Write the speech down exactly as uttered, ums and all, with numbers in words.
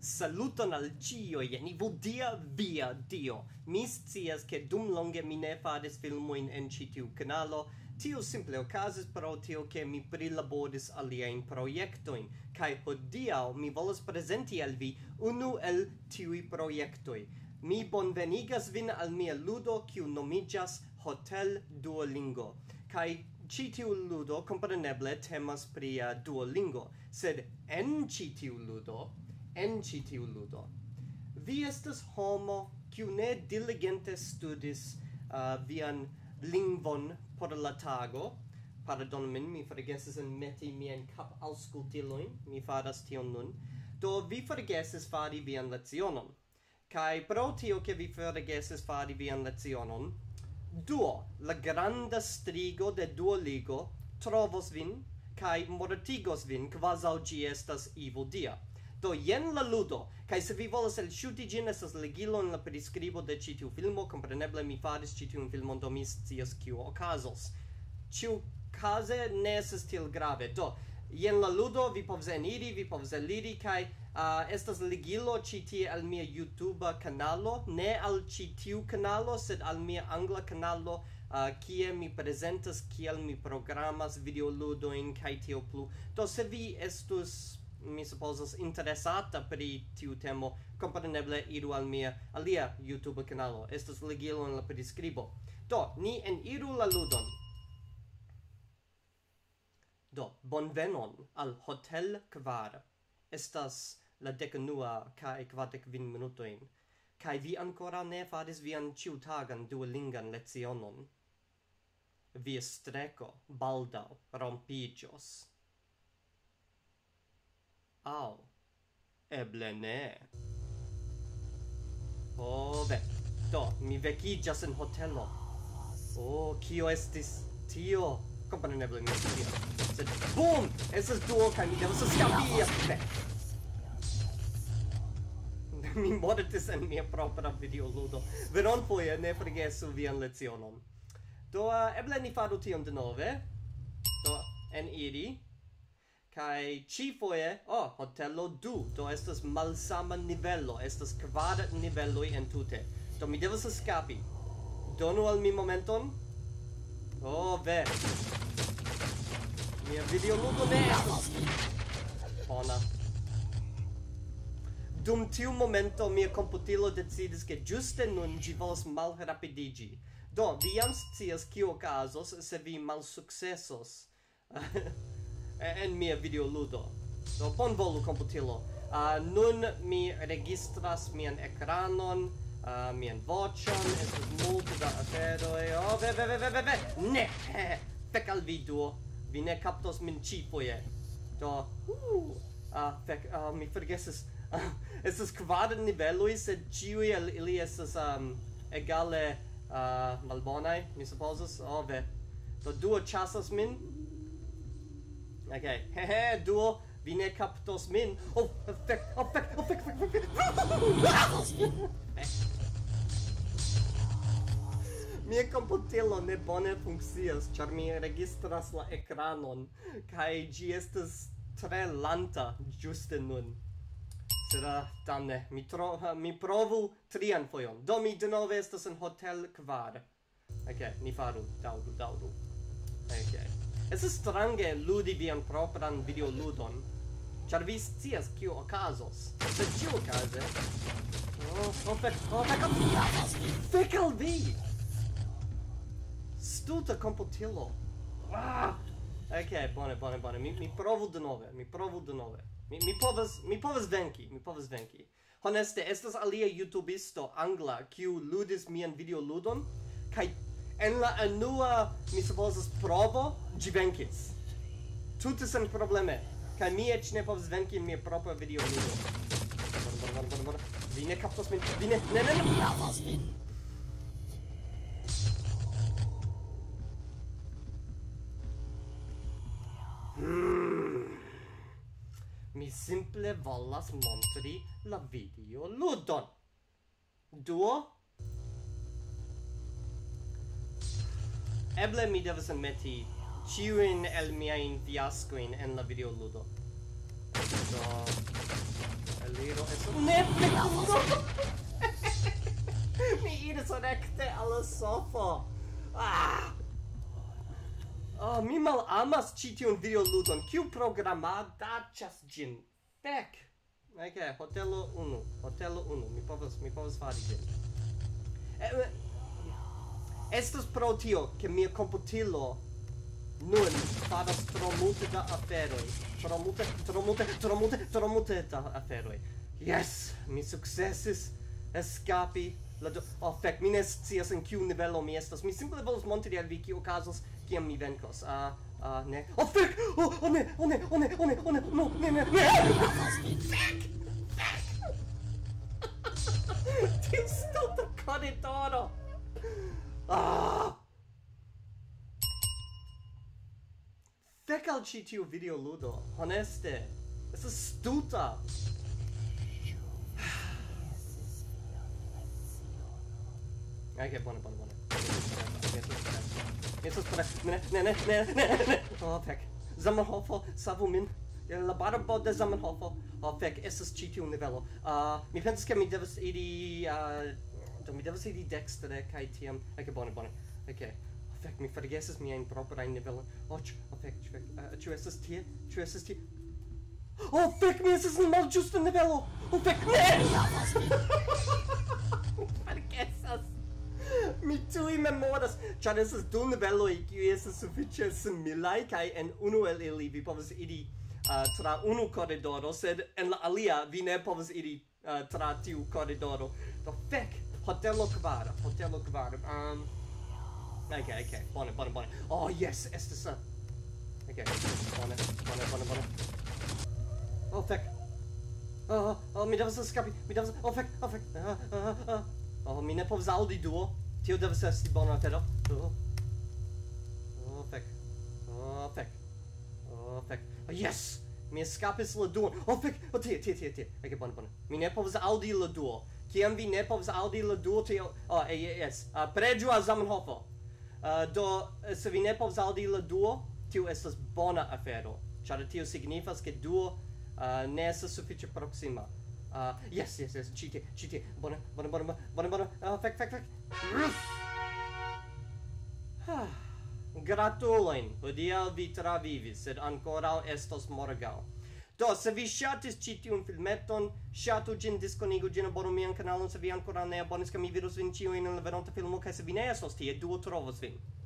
Saluton al cioi, en ivo dia via dio. Mi scias che dum longe mi ne faris filmoin en ci tiu canalo, tio simple okazis pro tio che mi prilaboris aliein proiectoin, kai hodiaŭ mi volas presenti al vi unu el tiui proiectoi. Mi bonvenigas vin al mia ludo kiu nomiĝas Hotel Duolingo, kai ci tiu ludo compreneble temas pri uh, Duolingo, sed en ci tiu ludo En ci tiu ludo, vi estas homo kiu ne diligente studis uh, vian lingvon por la tago. Pardon min, mi forgesis en meti mian kap aŭskultilojn, mi faras tion nun. Do vi forgesis fari vian lecionon. Kaj pro tio ke vi forgesis fari vian lecionon, Duo, la granda strigo de Duolingo, trovos vin kaj mortigos vin kvazaŭ ĝi estas ivo dia. Do jen la ludo, kai se vi volas elshuti ĝin estas ligilo en la priskribo de ĉi tiu filmo, kompreneble mi faris ĉi tiun filmon, do mi scias kio okazos. Ĉiukaze ne estas tiel grave. Do jen la ludo, vi povas eniri, vi povas eliri, kaj uh, estas ligilo ĉi tie al mia YouTube kanalo, ne al ĉi tiu kanalo, sed al mia angla kanalo, uh, kie mi prezentas kiel mi programas videoludojn kaj tio plu. Do se vi estus mi supposas interesata pri tiu temo, compreneble iru al mia alia YouTube kanalo. Estas ligilo en la priskribo. Do, ni eniru la ludon. Do, bonvenon al Hotel Kvar. Estas la dekunua kaj kvardek kvin minutojn. Kaj vi ankoraŭ ne faris vian ĉiutagan duolingan lecionon. Via streko baldaŭ rompiĝos. Au, eble ne. Oh, ve. Do, mi vekiĝas en hotelo. Oh, kio estis tio? Kompreneble mi scias. Sed, bum! Estas duo kaj mi devas eskapi. Ve. Mi mortis en mia propra videoludo. Veronfoje ne forgesu vian lecionon. Do, uh, eble ni faru tion denove. Do, eniri. Kai ci foje, oh, hotelo du, do estas malsama nivelo, estas kvar niveloj entute. Do mi devas eskapi. Donu al mi momenton. Oh, ve. Mia videoludo ne estas bona. Dum tiu momento mia komputilo decidis ke ĝuste nun ĝi volas malrapidiĝi. Do, vi jam scias kio okazos se vi malsukcesos en mia videoludo. Do bonvolu komputilo. Uh, nun mi registras mian ekranon, uh, mian voĉon, estas multe da aferoj. Oh, ve, ve, ve, ve, ve, ve! Ne! Fek al vi duo. Vi ne kaptos min ĉifoje. Do, uh, uh, fek, uh, mi forgesis. Uh, estas kvar niveloj, sed ĉiuj el ili estas um, egale uh, malbonaj, mi supozas. Oh, ve. Do duo ĉasas min. Okay, hehe, duo, vi ne kaptos min. Oh, fek, oh, fek, oh, fek, fek, fek, fek. Mia komputilo ne bone funkcias, ĉar mi registras la ekranon, kaj ĝi estas tre lanta ĝuste nun. Sed uh, damne, mi, tro, uh, mi provu trian fojon. Do mi denove estas en Hotel Kvar. Okay, ni faru, daŭru, daŭru. Okay. Estas strange ludi vian propran videoludon, ĉar vi scias kio okazos. Sed ĉiuokaze... Oh, oh, fek, oh, fek al vi! Fek al vi! Stulta komputilo! Ah! Ok, bone, bone, bone. Mi, mi provu denove, mi provu denove. Mi, mi povas, mi povas venki, mi povas venki. Honeste, estas alia youtubisto angla, kiu ludis mian videoludon, kaj en la unua, mi supposas provo, ĝi venkis. Tute sen probleme. Kaj mi eĉ ne povas venki en mia propra videoludo. Bone, bone, bone, bone, bone. Vi ne kaptos min. Vi ne, ne, ne, ne. Mi havas vin. Hmm. Mi simple volas montri la videoludon. Duo? Eble mi devas enmeti ĉiujn el miajn fiaskojn en la videoludo. So, eliro es ne. Mi iris recte alla sofa. Ah! Oh, mi mal amas ci tiun videoludon. Kiu programadacas gin? Fek! Ok, hotelo unu. Hotelo unu. Mi povas, mi povas fari gin. Eh, estas pro tio, che mia computilo nun faras tro multe da aferoi. Tro multe, tro multe, tro multe, tro multe da aferoi. Yes! Mi successis escapi la do... Oh, fek, mi ne scias en kiu nivelo mi estas. Mi simple volas montri al vi kio okazos kiam mi venkos. Ah, uh, uh, ne. Oh, fek! Oh, oh, ne, oh, ne, oh, ne, oh, ne, oh, ne, no, ne, ne, ne! Fek! Tiu stulta corridoro! Ah! Fek al ci tiu videoludo, honeste. Estas stulta. Ok, buone, buone, buone. Estas per... Ne, ne, ne, ne, ne, ne. Oh, fek. Zamenhofo, savu min. La barbo de Zamenhofo. Oh, fek, estas ci tiu nivelo. Uh, mi pensas che mi devas iri... Uh, do, mi devas iri dextre, kai tiam... Ok, buone, buone. Ok. Oh, fek, mi forgesis miain proprain nivelon. Oh, ch... Oh, fek, ch... fek. Uh, ĉu estas tie? Ĉu estas tie? Oh, fek, mi estas en malĝusta nivelo! Oh, fek, ne! Forgesas! Mi tui memoras, ĉar estas du niveloj kiuj estas sufiĉe similaj, kaj en unu el ili vi povas iri uh, tra unu koridoro, sed en la alia vi ne povas iri uh, tra tiu koridoro. Do fek, hotelo kvara, hotelo kvara. Um, ok, ok, bone, bone, bone. Oh, yes, estas... Uh, ok, bone, bone, bone, bone. Oh, fek. Oh, oh, mi devas eskapi, mi devas... Oh, fek, oh, fek. Uh, uh, uh. Oh, mi ne povas aŭdi duo. Tio devas esti bona afero. Oh. Oh, fek. Oh, fek. Oh, fek. Oh, yes! Mi eskapis la duon. Oh, fek! Oh, tie, tie, tie, tie. Ok, bone, bone. Mi ne povas aŭdi la duo. Kiam vi ne povas aŭdi la duo, tio... Oh, eh, yes. Uh, preĝu al Zamenhofo. Uh, do, se vi ne povas aŭdi la duo, tio estas bona afero. Ĉar tio signifas ke duo uh, ne estas sufiĉe proksima. Uh, yes, yes, yes, ci tie, ci tie. Bone, bone, bone, bone, bone, bone. Uh, fek, fek, fek. Gratulojn, hodiaŭ vi travivis, sed ankoraŭ estos morgaŭ. Do, se vi ŝatis ĉi tiun filmeton, ŝatu ĝin, diskonigu ĝin, abonu mian kanalon, se vi ankoraŭ ne abonis, kaj mi vidos vin ĉiujn en la venonta filmo, kaj se vi ne estos tie, duo trovos vin.